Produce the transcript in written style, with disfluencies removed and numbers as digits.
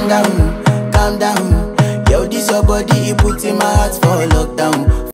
calm down, calm down. Yo, this your body, it puts in my heart for lockdown.